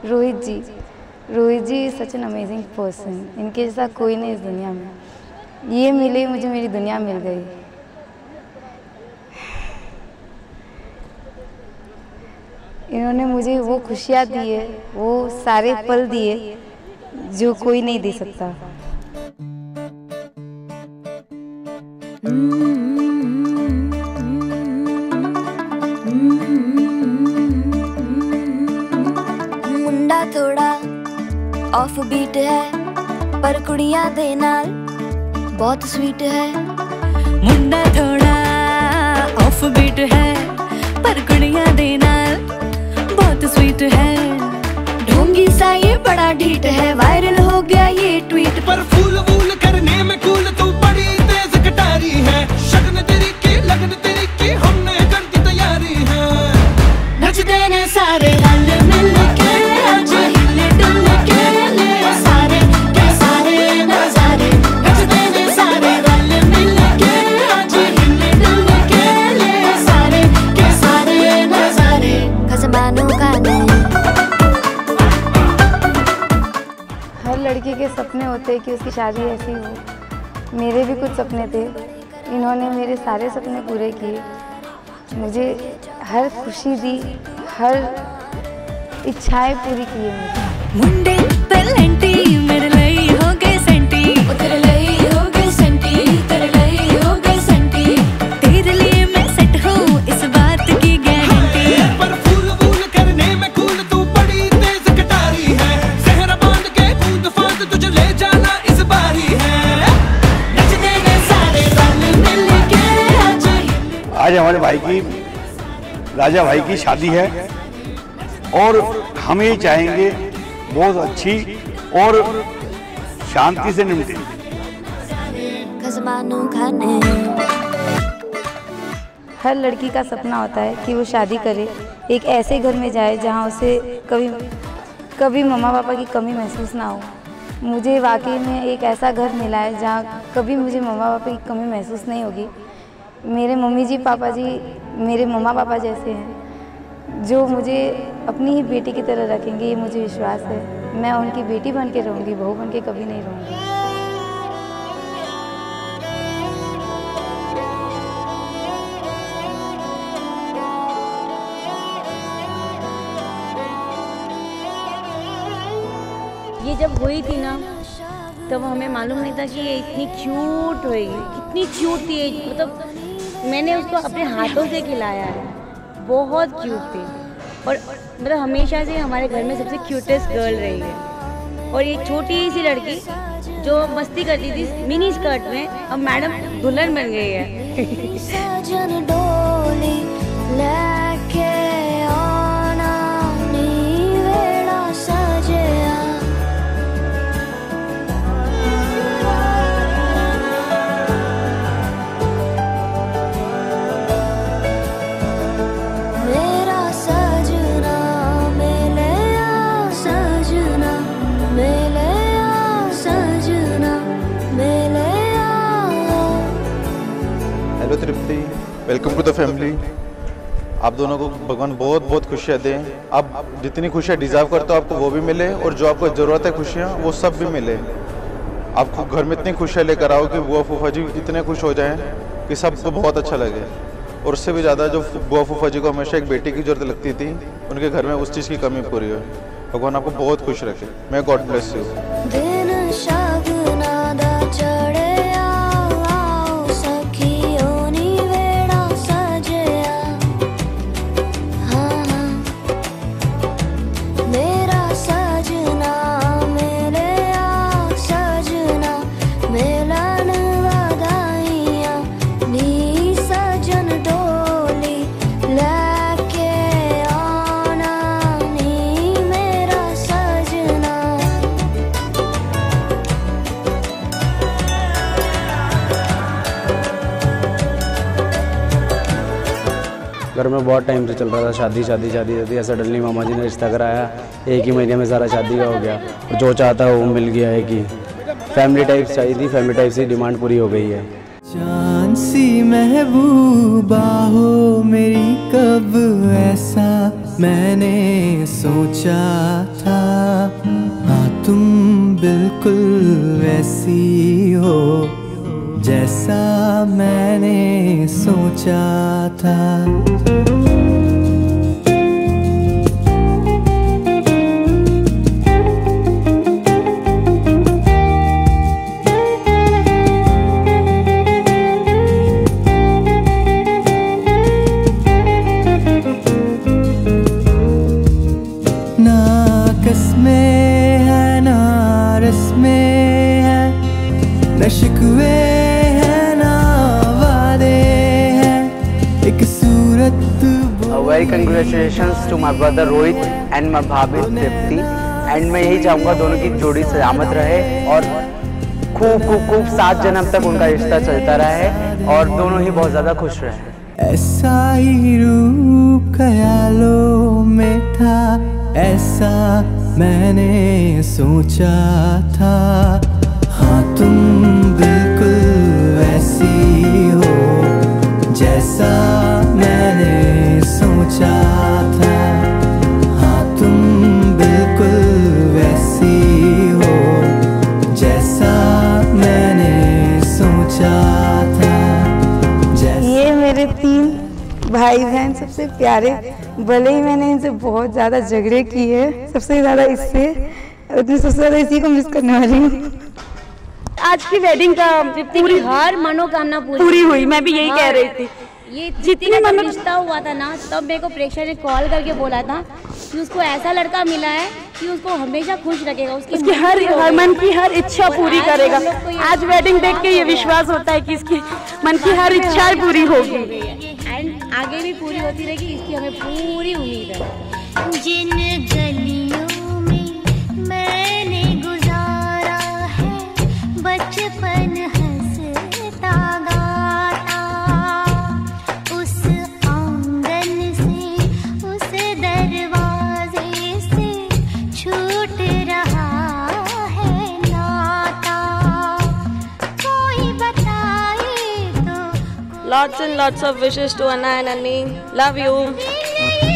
Rohit ji is such an amazing person. इनके जैसा कोई नहीं इस दुनिया में। ये मिले मुझे, मेरी दुनिया मिल गई। इन्होंने मुझे वो खुशियाँ दी है, वो सारे पल दिए जो कोई नहीं दे सकता। मुंडा थोड़ा ऑफ बीट है पर कुड़ियां दे नाल बहुत स्वीट है। मुंडा थोड़ा ऑफ बीट है पर कुड़ियां दे नाल बहुत स्वीट है। ढोंगी सा ये बड़ा ढीठ है, वायरल हो गया ये ट्वीट। पर फूल वूल करने में कूल तू बड़ी तेज कटारी है। शगन तेरी की लगन तेरी की हमने कर दी तैयारी है। नचते ने सारे रल मिल के आज हिले डुल के ले सारे के सारे नजारे। नचते ने सारे रल मिल के आज हिले डुल के ले सारे के सारे नजारे। खसबानों का नहीं। हर लड़की के सपने होते हैं कि उसकी शादी ऐसी हो। मेरे भी कुछ सपने थे, इन्होंने मेरे सारे सपने पूरे किए। मुझे हर खुशी दी, हर इच्छाएं पूरी की है। मुंडे पेलेंटी मेरे लिए हो गए सेंटी, तेरे लिए हो गए सेंटी, तेरे लिए हो गए सेंटी। तेरे लिए मैं सेट हूँ इस बात की गारंटी। पर फूल वूल करने में कूल तू बड़ी तेज कटारी है। सहरा बांध के कूद फांद तुझे ले जाना इस बारी है। नचते ने सारे रल मिल के आज हमारे भाई की, राजा भाई की शादी है और हम ये चाहेंगे बहुत अच्छी और शांति से निपटे। खसबानों का नहीं। हर लड़की का सपना होता है कि वो शादी करे, एक ऐसे घर में जाए जहाँ उसे कभी मम्मा पापा की कमी महसूस ना हो। मुझे वाकई में एक ऐसा घर मिला है जहाँ कभी मुझे मम्मा पापा की कमी महसूस नहीं होगी। मेरे मम्मी जी पापा जी मेरे मम्मा पापा जैसे हैं, जो मुझे अपनी ही बेटी की तरह रखेंगे, ये मुझे विश्वास है। मैं उनकी बेटी बन के रहूँगी, बहू बन के कभी नहीं रहूँगी। ये जब हुई थी ना, तब हमें मालूम नहीं था कि ये इतनी क्यूट होएगी। कितनी क्यूट थी ये, मतलब मैंने उसको अपने हाथों से खिलाया है। बहुत क्यूट थी और मतलब हमेशा से हमारे घर में सबसे क्यूटेस्ट गर्ल रही है। और ये छोटी सी लड़की जो मस्ती करती थी मिनी स्कर्ट में, अब मैडम दुल्हन बन गई है। सजन डोली लेके आना नी वेड़ा सजया। मेरा सजना मिले आ सजना, मिले आ सजना, मिले आ। Hello Tripti, welcome to the family. आप दोनों को भगवान बहुत बहुत खुशियाँ दें। आप जितनी खुशियाँ डिजर्व करते हो आपको वो भी मिले, और जो आपको ज़रूरत है खुशियाँ वो सब भी मिले। आपको घर में इतनी खुशियाँ लेकर आओ कि बुआ फूफा जी इतने खुश हो जाएं कि सबको बहुत अच्छा लगे। और उससे भी ज़्यादा जो बुआ फूफा जी को हमेशा एक बेटी की ज़रूरत लगती थी, उनके घर में उस चीज़ की कमी पूरी हो। भगवान आपको बहुत खुश रखे। मैं गॉड ब्लेस यू। दिन शगना दा चढ़े आओ सखियों नी वेड़ा सजया। हाँ हाँ मेरा सजना मेरे आ सजना, मिलन वधाइयां नी सजन डोली लेके आना नी मेरा सजना। घर में बहुत टाइम से चल रहा था शादी शादी शादी शादी। ऐसा सडनली मामा जी ने रिश्ता कराया, एक ही महीने में सारा शादी का हो गया। जो चाहता है वो मिल गया है कि फैमिली टाइप चाहिए थी, फैमिली टाइप से डिमांड पूरी हो गई है। जान सी महबूबा हो मेरी, कब ऐसा मैंने सोचा था, हाँ तुम बिल्कुल वैसी हो जैसा मैंने सोचा था। शिकवे हैं ना वादे हैं, एक सूरत। Very congratulations to my brother Rohit and my bhabhi Tripti. And मैं यही चाहूँगा दोनों की जोड़ी सलामत रहे और खूब खूब खूब 7 जन्म तक उनका रिश्ता चलता रहे और दोनों ही बहुत ज़्यादा खुश रहे। ऐसा ही रूप ख्यालों में था, ऐसा मैंने सोचा था, हाँ तुम बिल्कुल वैसी हो जैसा मैंने सोचा था, हाँ तुम बिल्कुल वैसी हो जैसा मैंने सोचा था। ये मेरे 3 भाई बहन सबसे प्यारे, भले ही मैंने इनसे बहुत ज़्यादा झगड़े किए, सबसे ज़्यादा इससे, सबसे ज़्यादा इसी को मिस करने वाली हूँ। आज की वेडिंग का पूरी हर मनोकामना पूरी हुई। मैं भी यही कह रही थी, ये जितनी रिश्ता हुआ था ना, तब मेरे को प्रेक्षक ने कॉल करके बोला था कि उसको ऐसा लड़का मिला है कि उसको हमेशा खुश रखेगा, उसकी हर मन की हर इच्छा पूरी करेगा। आज वेडिंग देख के ये विश्वास होता है कि इसकी मन की हर इच्छा पूरी होगी एंड आगे भी पूरी होती रहेगी, इसकी हमें पूरी उम्मीद है। जिन गलियों में मैंने गुजारा है बचपन हंसता गाता, उस आंगन से उस दरवाजे से छूट रहा है नाता, कोई बताए तो। Lots and lots of wishes to Anna and Annie. Love you.